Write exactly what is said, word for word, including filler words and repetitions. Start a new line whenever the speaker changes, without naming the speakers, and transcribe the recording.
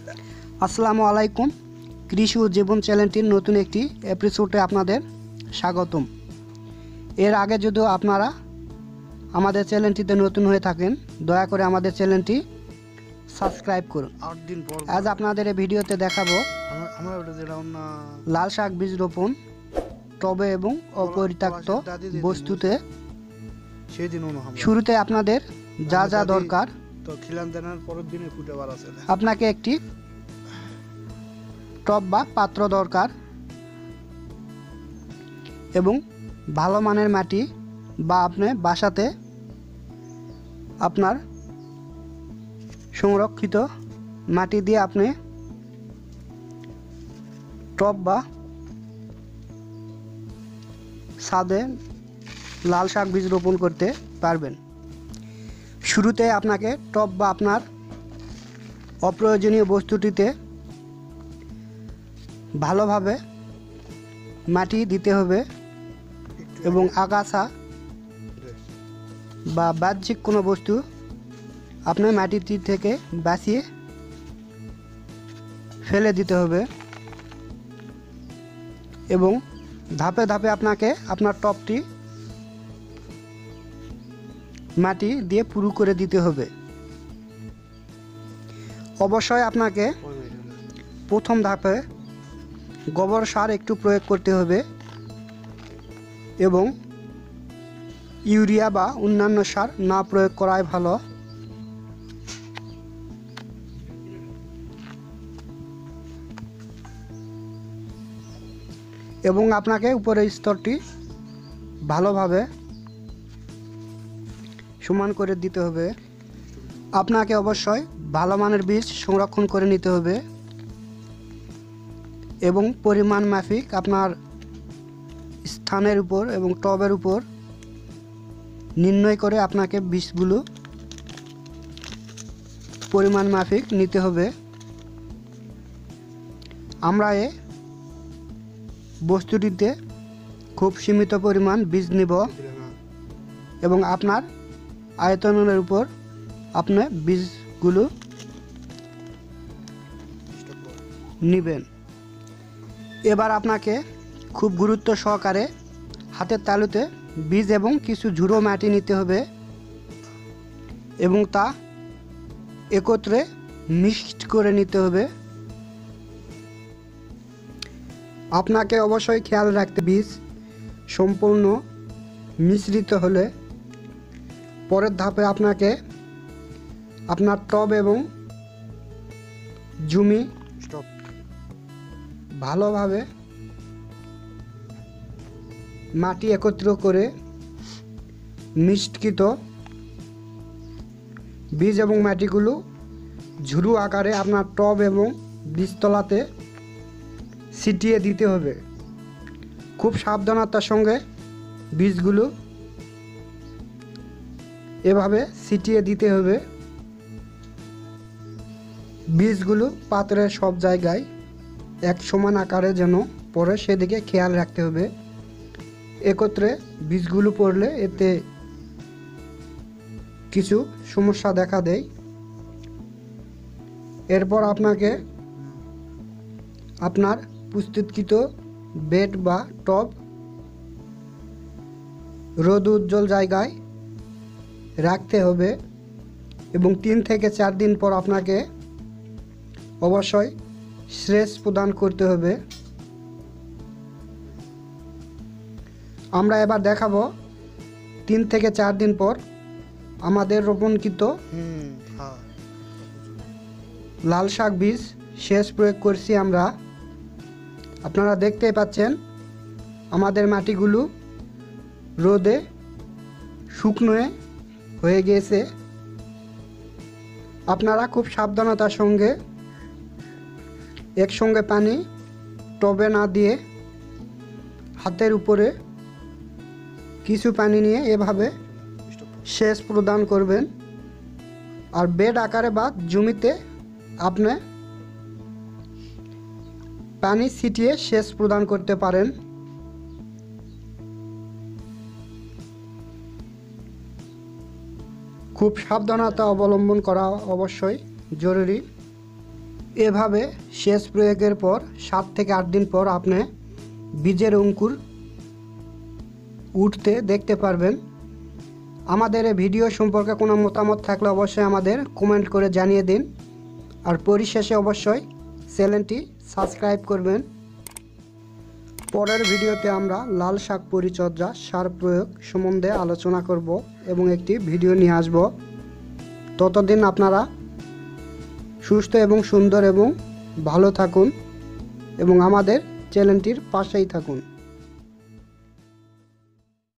আসসালামু আলাইকুম। কৃষি ও জীবন চ্যানেলটির নতুন একটি এপিসোডে আপনাদের স্বাগতম। এর আগে যদি আপনারা আমাদের চ্যানেলটিতে নতুন হয়ে থাকেন, দয়া করে আমাদের চ্যানেলটি সাবস্ক্রাইব করুন।
আট দিন পর
আজ আপনাদের এই ভিডিওতে দেখাবো
আমরা আমরা ওটা দিলাম না
লাল শাক বীজ রোপণ টবে এবং অপরিত্যক্ত বস্তুতে।
সেই দিন অনু আমরা
শুরুতে আপনাদের যা যা দরকার,
তো খিলান দেনার পরের দিনে ফুটে বার আছে।
আপনাকে একটি টব বা পাত্র দরকার এবং ভালো মানের মাটি বা আপনি বাসাতে আপনার সংরক্ষিত মাটি দিয়ে আপনি টব বা ছাদে লাল শাক বীজ রোপণ করতে পারবেন। শুরুতে আপনাকে টব বা আপনার অপ্রয়োজনীয় বস্তুটিতে ভালোভাবে মাটি দিতে হবে এবং আগাছা বা বাহ্যিক কোনো বস্তু আপনার মাটিটি থেকে বাঁচিয়ে ফেলে দিতে হবে এবং ধাপে ধাপে আপনাকে আপনার টবটি মাটি দিয়ে পুরু করে দিতে হবে। অবশ্যই আপনাকে প্রথম ধাপে গোবর সার একটু প্রয়োগ করতে হবে এবং ইউরিয়া বা অন্যান্য সার না প্রয়োগ করাই ভালো। এবং আপনাকে উপরের স্তরটি ভালোভাবে সমান করে দিতে হবে। আপনাকে অবশ্যই ভালো মানের বীজ সংরক্ষণ করে নিতে হবে এবং পরিমাণ মাফিক আপনার স্থানের উপর এবং টবের উপর নির্ণয় করে আপনাকে বীজগুলো পরিমাণ মাফিক নিতে হবে। আমরা এ বস্তুটিতে খুব সীমিত পরিমাণ বীজ নিব এবং আপনার আয়তনের উপর আপনি বীজগুলো নেবেন। এবার আপনাকে খুব গুরুত্ব সহকারে হাতের তালুতে বীজ এবং কিছু ঝুড়ো মাটি নিতে হবে এবং তা একত্রে মিক্সড করে নিতে হবে। আপনাকে অবশ্যই খেয়াল রাখতে বীজ সম্পূর্ণ মিশ্রিত হলে পরের ধাপে আপনাকে আপনার টব এবং জমি ভালোভাবে মাটি একত্র করে মিশ্রিত বীজ এবং মাটিগুলো ঝুড়ু আকারে আপনার টব এবং বীজতলাতে ছিটিয়ে দিতে হবে। খুব সাবধানতার সঙ্গে বীজগুলো এভাবে ছিটিয়ে দিতে হবে। বীজগুলো পাত্রের সব জায়গায় এক সমান আকারে যেন পড়ে সেদিকে খেয়াল রাখতে হবে। একত্রে বীজগুলো পড়লে এতে কিছু সমস্যা দেখা দেয়। এরপর আপনাকে আপনার প্রস্তুতকৃত বেড বা টব রোদ উজ্জ্বল জায়গায় রাখতে হবে এবং তিন থেকে চার দিন পর আপনাকে অবশ্যই সেচ প্রদান করতে হবে। আমরা এবার দেখাবো তিন থেকে চার দিন পর আমাদের রোপণকৃত লাল শাক বীজ সেচ প্রয়োগ করছি আমরা। আপনারা দেখতেই পাচ্ছেন আমাদের মাটিগুলো রোদে শুকনো হয়ে গিয়েছে। আপনারা খুব সাবধানতার সঙ্গে একসঙ্গে পানি টবে না দিয়ে হাতের উপরে কিছু পানি নিয়ে এভাবে সেচ প্রদান করবেন। আর বেড আকারে বা জমিতে আপনি পানি ছিটিয়ে সেচ প্রদান করতে পারেন। খুব সাবধানতা অবলম্বন করা অবশ্যই জরুরি। এভাবে সেচ প্রয়োগের পর সাত থেকে আট দিন পর আপনি বীজের অঙ্কুর উঠতে দেখতে পারবেন। আমাদের এই ভিডিও সম্পর্কে কোনো মতামত থাকলে অবশ্যই আমাদের কমেন্ট করে জানিয়ে দিন। আর পরিশেষে অবশ্যই চ্যানেলটি সাবস্ক্রাইব করবেন। পরের ভিডিওতে আমরা লাল শাক পরিচর্যা সার প্রয়োগ সম্বন্ধে আলোচনা করব এবং একটি ভিডিও নিয়ে আসব। ততদিন আপনারা সুস্থ এবং সুন্দর এবং ভালো থাকুন এবং আমাদের চ্যানেলটির পাশেই থাকুন।